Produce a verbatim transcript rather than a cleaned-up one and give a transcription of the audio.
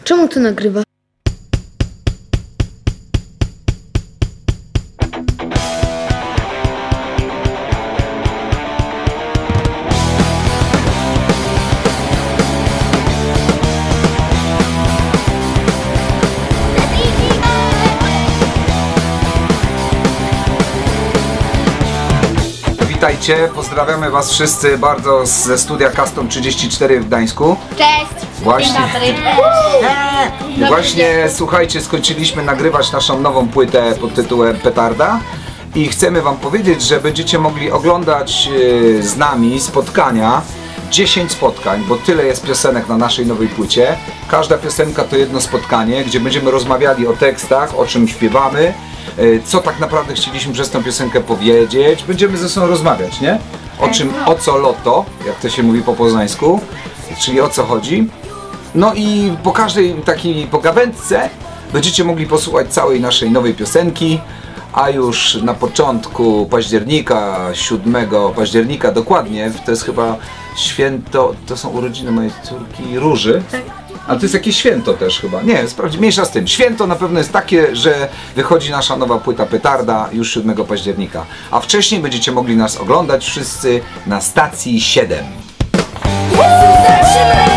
Czemu to nagrywa? Witajcie, pozdrawiamy was wszyscy bardzo ze studia Custom trzydzieści cztery w Gdańsku. Cześć! Właśnie, Dzień dobry. właśnie słuchajcie, skończyliśmy nagrywać naszą nową płytę pod tytułem Petarda i chcemy wam powiedzieć, że będziecie mogli oglądać yy, z nami spotkania, dziesięć spotkań, bo tyle jest piosenek na naszej nowej płycie. Każda piosenka to jedno spotkanie, gdzie będziemy rozmawiali o tekstach, o czym śpiewamy, co tak naprawdę chcieliśmy przez tę piosenkę powiedzieć. Będziemy ze sobą rozmawiać, nie? O czym, o co loto, jak to się mówi po poznańsku, czyli o co chodzi. No i po każdej takiej pogawędce będziecie mogli posłuchać całej naszej nowej piosenki, a już na początku października, siódmego października dokładnie, to jest chyba święto, to są urodziny mojej córki Róży. A to jest jakieś święto też chyba. Nie, sprawdź, mniejsza z tym. Święto na pewno jest takie, że wychodzi nasza nowa płyta Petarda już siódmego października. A wcześniej będziecie mogli nas oglądać wszyscy na stacji siedem.